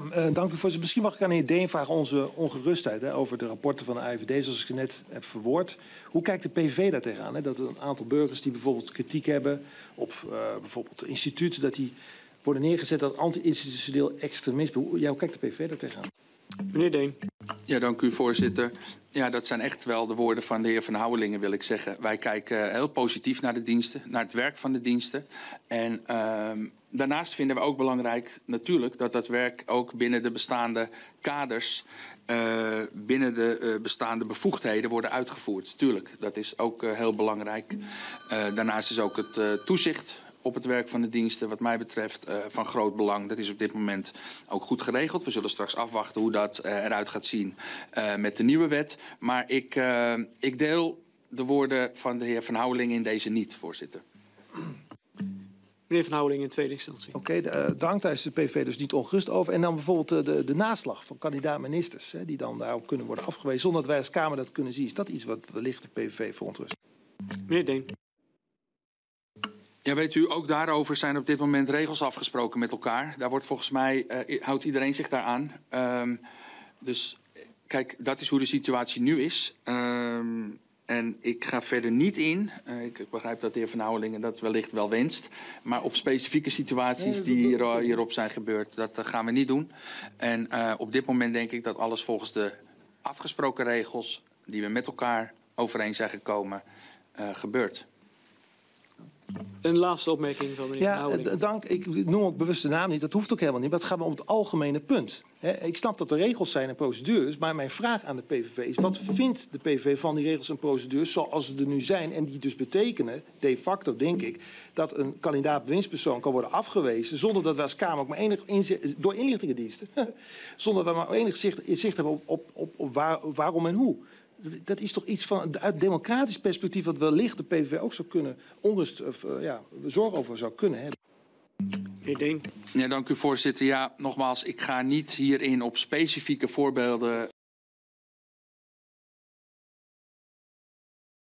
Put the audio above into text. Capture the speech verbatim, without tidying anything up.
Uh, dank u, voorzitter. Misschien mag ik aan de heer Deen vragen onze ongerustheid hè, over de rapporten van de A I V D, zoals ik ze net heb verwoord. Hoe kijkt de P V V daar tegenaan? Hè? Dat er een aantal burgers die bijvoorbeeld kritiek hebben op uh, bijvoorbeeld instituten, dat die worden neergezet als anti-institutioneel extremisme. Hoe, ja, hoe kijkt de P V V daar tegenaan? Meneer Deen. Ja, dank u, voorzitter. Ja, dat zijn echt wel de woorden van de heer Van Houwelingen, wil ik zeggen. Wij kijken heel positief naar de diensten, naar het werk van de diensten. En uh, daarnaast vinden we ook belangrijk natuurlijk dat dat werk ook binnen de bestaande kaders, uh, binnen de uh, bestaande bevoegdheden worden uitgevoerd. Tuurlijk, dat is ook uh, heel belangrijk. Uh, daarnaast is ook het uh, toezicht op het werk van de diensten, wat mij betreft, uh, van groot belang. Dat is op dit moment ook goed geregeld. We zullen straks afwachten hoe dat uh, eruit gaat zien uh, met de nieuwe wet. Maar ik, uh, ik deel de woorden van de heer Van Houwelingen in deze niet, voorzitter. Meneer Van Houwelingen in tweede instantie. Oké, okay, uh, dank. Daar is de P V V dus niet ongerust over. En dan bijvoorbeeld uh, de, de naslag van kandidaat-ministers, hè, die dan daarop kunnen worden afgewezen, zonder dat wij als Kamer dat kunnen zien. Is dat iets wat wellicht de P V V verontrust? Meneer Deen. Ja, weet u, ook daarover zijn op dit moment regels afgesproken met elkaar. Daar wordt volgens mij, uh, houdt iedereen zich daar aan. Um, dus kijk, dat is hoe de situatie nu is. Um, en ik ga verder niet in. Uh, ik begrijp dat de heer Van Houwelingen dat wellicht wel wenst. Maar op specifieke situaties die hier, hierop zijn gebeurd, dat uh, gaan we niet doen. En uh, op dit moment denk ik dat alles volgens de afgesproken regels die we met elkaar overeen zijn gekomen, uh, gebeurt. Een laatste opmerking van meneer Van Houwelingen. Ja, dank. Ik noem ook bewust de naam niet. Dat hoeft ook helemaal niet. Maar het gaat me om het algemene punt. He, ik snap dat er regels zijn en procedures. Maar mijn vraag aan de P V V is: wat vindt de P V V van die regels en procedures zoals ze er nu zijn? En die dus betekenen, de facto denk ik, dat een kandidaat-bewindspersoon kan worden afgewezen zonder dat we als Kamer ook maar enig inzicht, door inlichtingendiensten, zonder dat we maar enig zicht, zicht hebben op, op, op, op waar, waarom en hoe. Dat is toch iets van uit democratisch perspectief wat wellicht de P V V ook zou kunnen onrust of uh, ja, zorg over zou kunnen hebben. Meneer Deen. Ja, dank u, voorzitter. Ja, nogmaals, ik ga niet hierin op specifieke voorbeelden